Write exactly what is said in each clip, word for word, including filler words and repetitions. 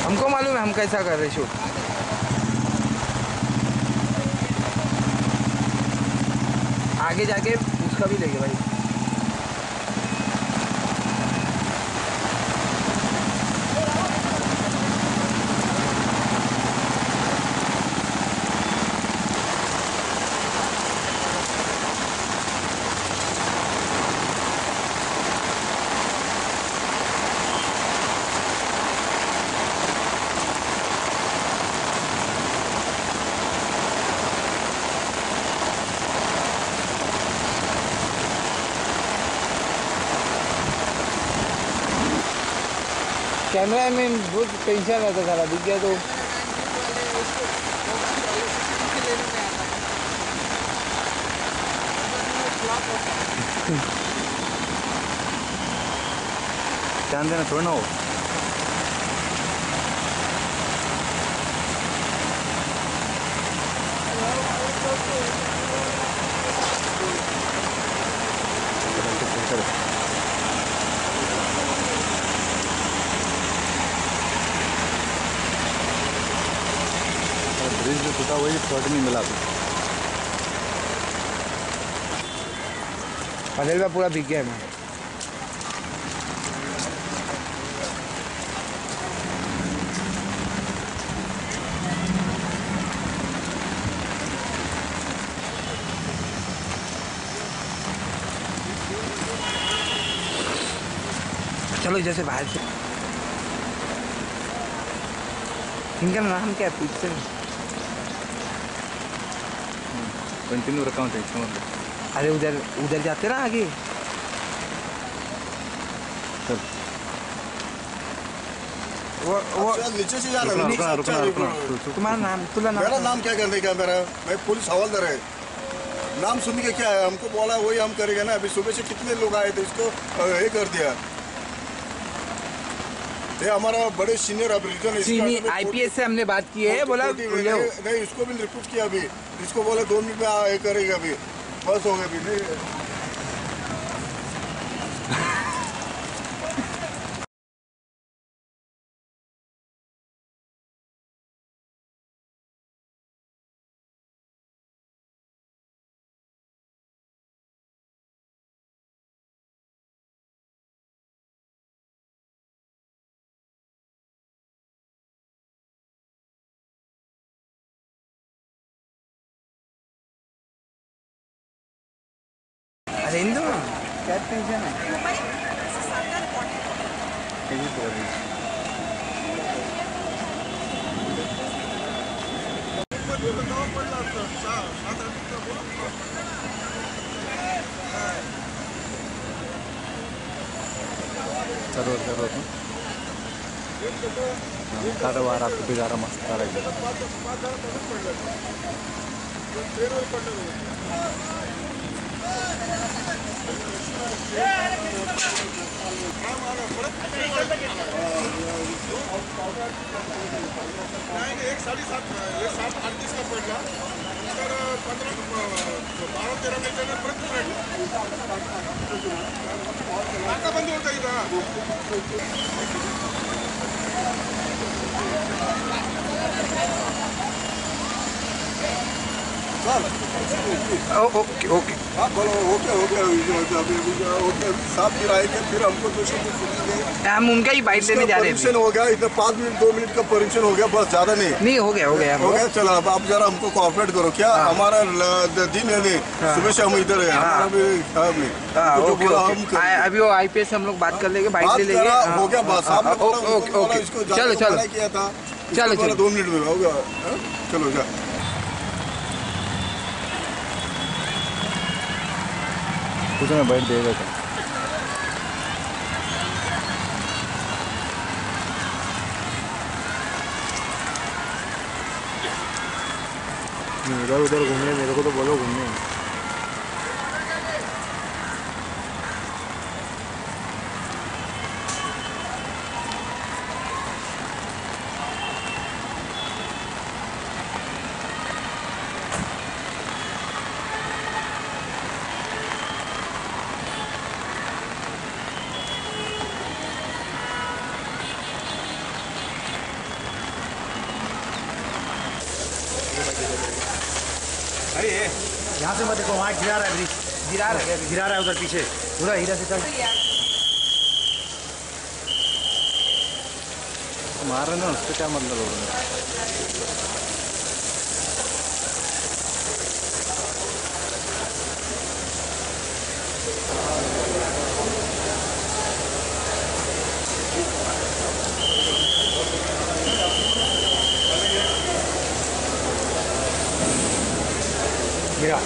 हमको मालूम है हम कैसा कर रहे शूट। आगे जाके उसका भी लेंगे भाई। कैमरा में बहुत टेंशन रहता था, दिख गया तो ध्यान देना थोड़ा ना हो। ब्रिज जो टूटा वही शॉर्ट में मिला था। पटेल का पूरा भीग गया है। चलो जैसे बाहर से। इनका नाम क्या है पीछे? कंटिन्यू रखा हूँ टेंशन। अरे उधर उधर जाते ना आगे। चल वो वो नीचे से जाना। रुकना रुकना रुकना। तुम्हारा नाम तुला नाम? मेरा नाम क्या करने का? मेरा मैं पुलिस हवलदार है। नाम सुन के क्या है? हमको बोला वही हम करेंगे ना। अभी सुबह से कितने लोग आए थे, इसको ये कर दिया। ये हमारा बड़े सीनियर सीनियर आईपीएस से हमने बात की है। बोला नहीं, इसको भी रिपोर्ट किया अभी। इसको बोला दो मिनट में ये करेगा। अभी बस हो गया। अभी नहीं अरे इंदु क्या टेंशन है? जरूर जरूर कार वारा बिगारा मस्त कार एक साढ़े सात एक सात अड़तीस का पडला तर पंधरा बारा तेरा मिनिटांनी परत पडला आता बंद होता इथं ओके ओके हाँ बोलो ओके ओके ओके साफ गिराएंगे फिर हमको तो हम उनका ही बाइट लेने जा रहे हैं। हो गया इतना पाँच मिनट दो मिनट का परमिशन हो गया बस, ज्यादा नहीं नहीं हो गया हो गया हो गया। चलो अब आप जरा हमको कोऑपरेट करो। क्या हमारा दिन है नहीं, सुबह से हम इधर है। अभी वो आईपीएस हम लोग बात कर लेंगे, बाइट ले लेंगे। हो गया बस। ओके ओके चलो चलो किया था चलो चलो दो मिनट में होगा। चलो जा कुछ में बैठ देगा क्या? इधर उधर घूमने, मेरे को तो बोलो घूमने। भाई ये यहाँ से मत देखो, वहाँ गिरा रहा है ब्रिज, गिरा रहा है गिरा रहा है उधर पीछे पूरा हीरा से चल मार रहे ना, उससे क्या मतलब हो रहा है? गिरा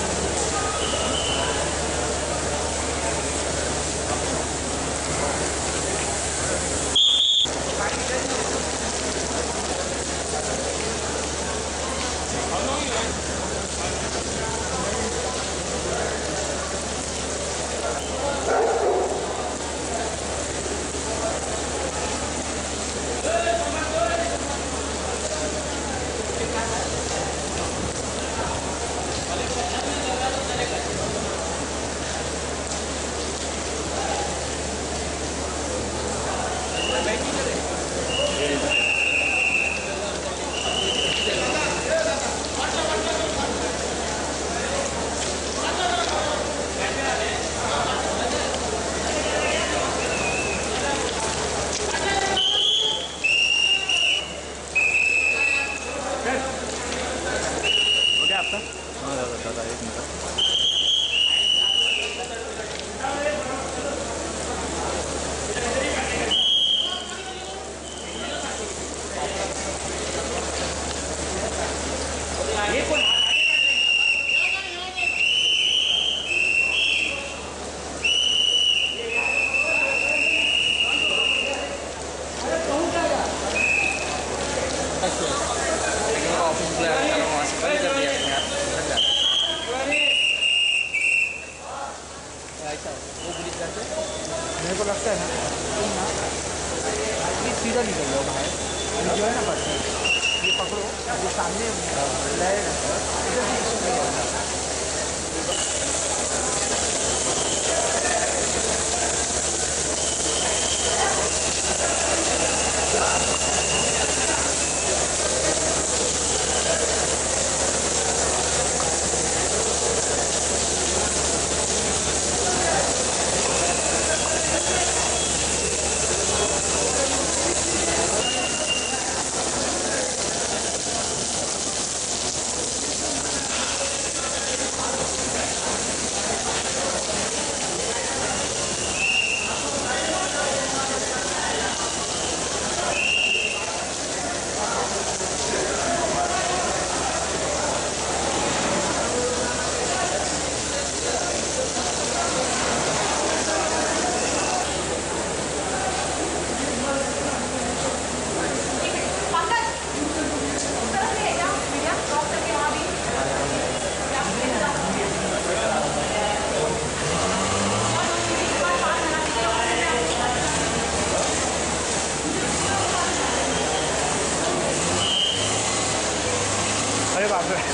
मेरे को लगता है ना ये सीधा निकल जाओ बाहर, जो है ना पत्थर ये पकड़ो, जो सामने लाए ना इधर से इसको नहीं जाना। अरे बाप रे,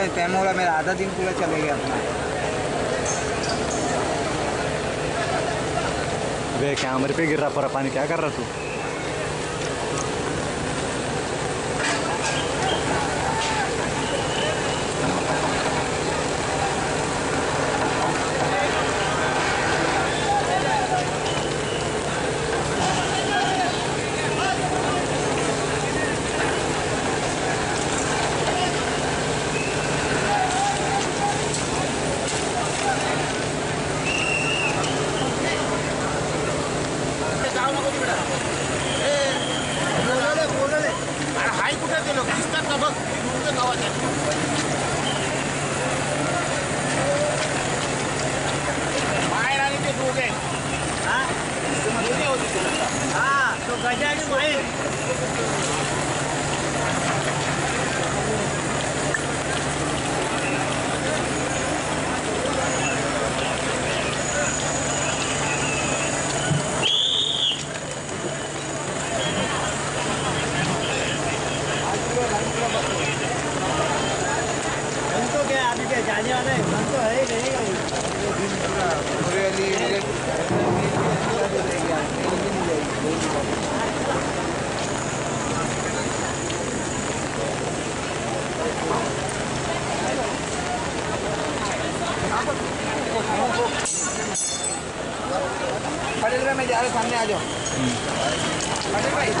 टाइम हो रहा, मेरा आधा दिन पूरा चले गया अपना। वे कैमरे पे गिर रहा पूरा पानी, क्या कर रहा तू? जाने वाला है तो है ही रहेगा पटेल भाई मैं जा रहा हूँ, सामने आ जाओ। पटेल भाई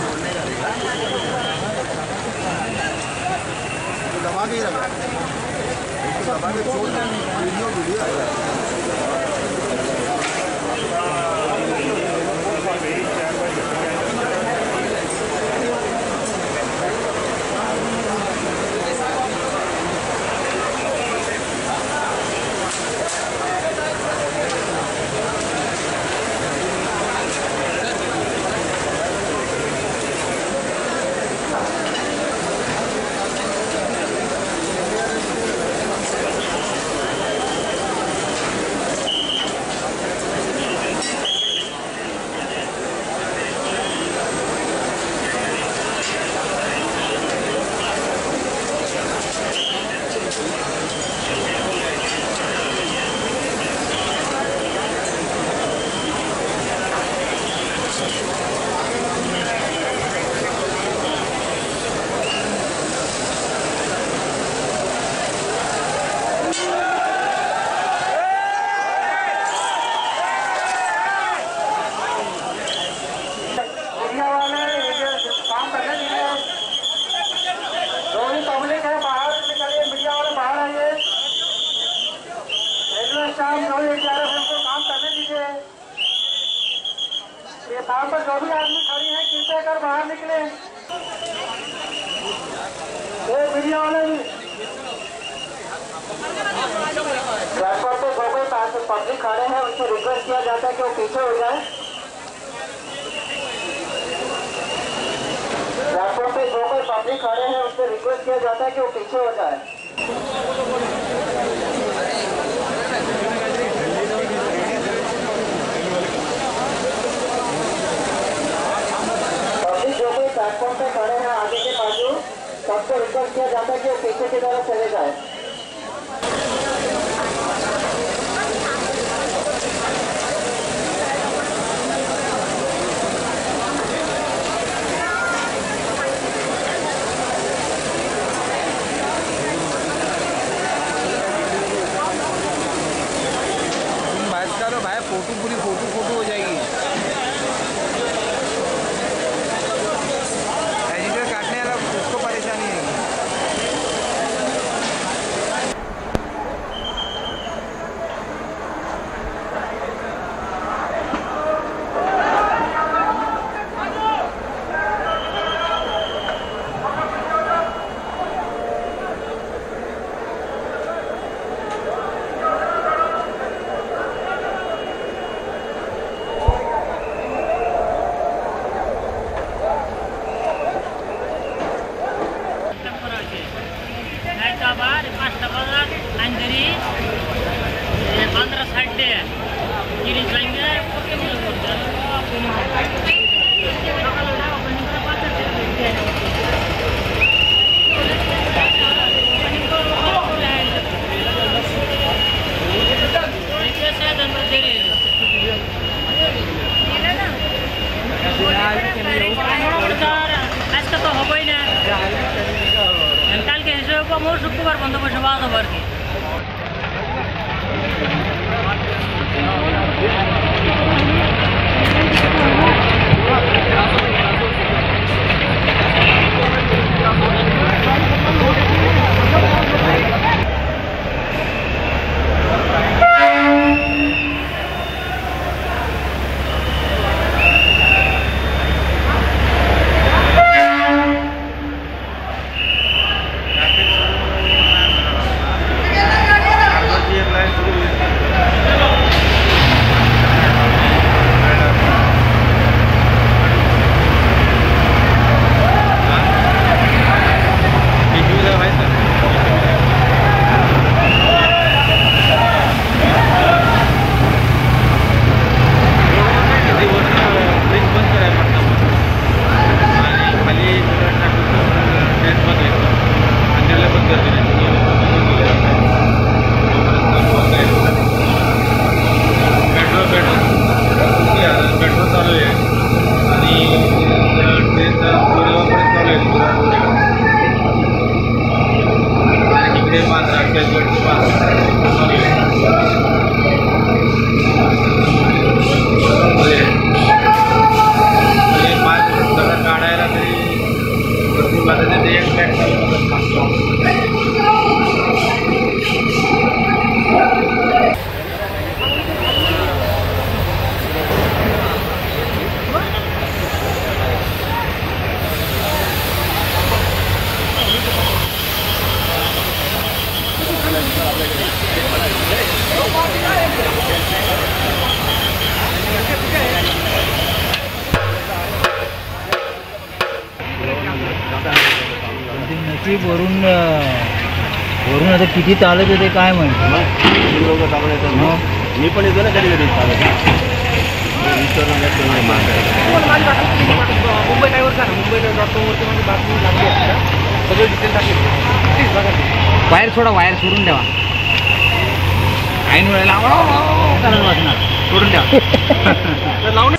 दबा के रखा दबा के छोड़ वीडियो वीडियो यहाँ पर जो भी आदमी खड़ी है कृपया कर बाहर निकले। ये मीडिया वाले भी प्लेटफॉर्म पे जो कोई पब्लिक खड़े हैं उनसे रिक्वेस्ट किया जाता है कि वो पीछे हो जाए। प्लेटफॉर्म पे जो कोई पब्लिक खड़े हैं उनसे रिक्वेस्ट किया जाता है कि वो पीछे हो जाए। प्लेटफॉर्म पे खड़े हैं आगे के बाजू, सबको रिक्वेस्ट किया जाता है कि वो पीछे की तरफ चले जाए। बात करो भाई, फोटो पूरी फोटो फोटो हो जाएगी। एडिटर काटने वाला उसको परेशानी है। আজকে তো হবই না, কালকে হিসেবে আমার শুক্রবার বন্ধ বসে বাদ হবে আর কি। नशीब वरून वरून आता किती चालत होते काय माहिती लोक चालू येतात मग मी पण येतो ना कधी कधी चालत मुंबई टायवर का ना मुंबई डॉट कॉमवरती म्हणजे बातमी लागली आहे का सगळे डिटेल टाकले प्लीज बघा वायर सोडा वायर सोडून द्यावा ऐन वेळेला करायला वाटणार सोडून द्या लावून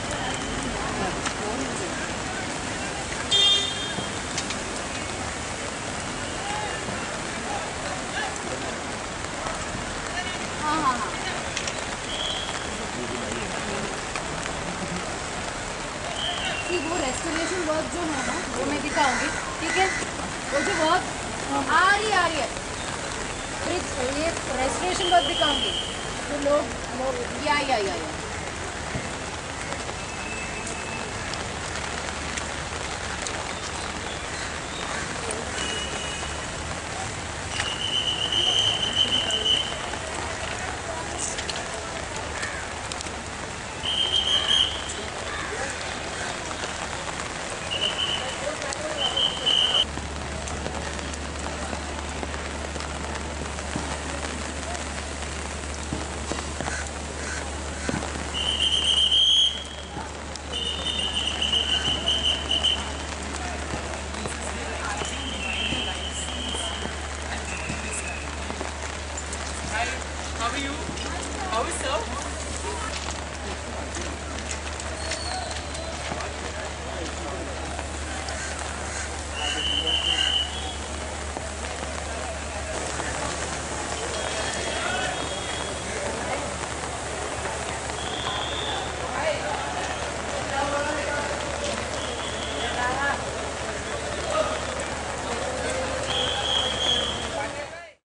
वो रेस्टोरेशन वर्क जो है ना वो मैं दिखाऊंगी, ठीक है। वो जो वर्क आ रही आ रही है ये रेस्टोरेशन वर्क दिखाऊंगी तो लोग या या या या